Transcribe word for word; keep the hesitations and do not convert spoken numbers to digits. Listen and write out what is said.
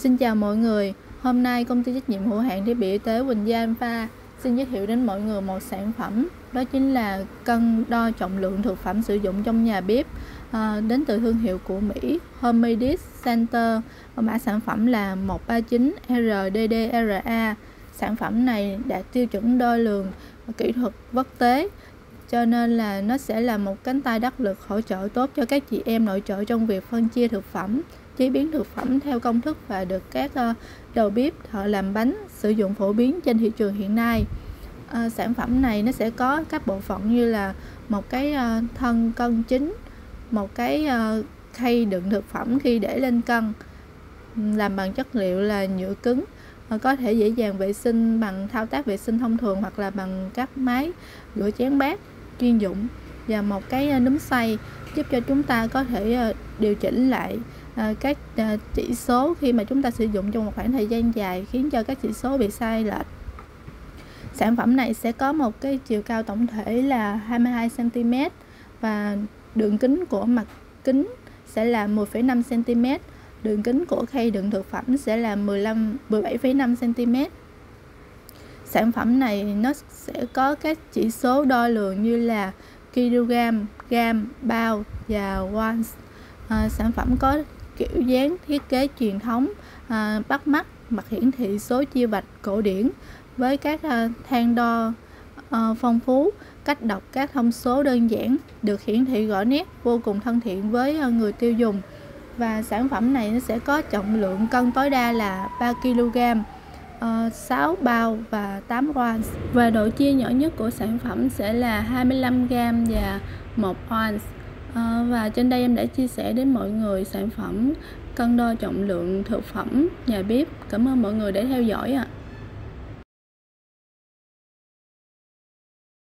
Xin chào mọi người, hôm nay công ty trách nhiệm hữu hạn thiết bị y tế Quỳnh Gia Alpha xin giới thiệu đến mọi người một sản phẩm, đó chính là cân đo trọng lượng thực phẩm sử dụng trong nhà bếp, à, đến từ thương hiệu của Mỹ Homemade Center. Mã sản phẩm là một ba chín R D D R A. Sản phẩm này đạt tiêu chuẩn đo lường kỹ thuật quốc tế, cho nên là nó sẽ là một cánh tay đắc lực hỗ trợ tốt cho các chị em nội trợ trong việc phân chia thực phẩm, chế biến thực phẩm theo công thức và được các uh, đầu bếp, thợ làm bánh sử dụng phổ biến trên thị trường hiện nay. Uh, sản phẩm này nó sẽ có các bộ phận như là một cái uh, thân cân chính, một cái uh, khay đựng thực phẩm khi để lên cân, làm bằng chất liệu là nhựa cứng, uh, có thể dễ dàng vệ sinh bằng thao tác vệ sinh thông thường hoặc là bằng các máy rửa chén bát chuyên dụng, và một cái núm xay giúp cho chúng ta có thể điều chỉnh lại các chỉ số khi mà chúng ta sử dụng trong một khoảng thời gian dài, khiến cho các chỉ số bị sai lệch. Sản phẩm này sẽ có một cái chiều cao tổng thể là hai mươi hai xăng ti mét và đường kính của mặt kính sẽ là mười phẩy năm xăng ti mét, đường kính của khay đựng thực phẩm sẽ là mười bảy phẩy năm xăng ti mét. Sản phẩm này nó sẽ có các chỉ số đo lường như là kg, gam, bao và ounce. À, sản phẩm có kiểu dáng thiết kế truyền thống, à, bắt mắt, mặt hiển thị số chia vạch cổ điển với các à, thang đo à, phong phú, cách đọc các thông số đơn giản, được hiển thị rõ nét, vô cùng thân thiện với à, người tiêu dùng. Và sản phẩm này nó sẽ có trọng lượng cân tối đa là ba ki lô gam, uh, sáu bao và tám ounce, và độ chia nhỏ nhất của sản phẩm sẽ là hai mươi lăm gam và một ounce. Uh, và trên đây em đã chia sẻ đến mọi người sản phẩm cân đo trọng lượng thực phẩm nhà bếp. Cảm ơn mọi người đã theo dõi ạ.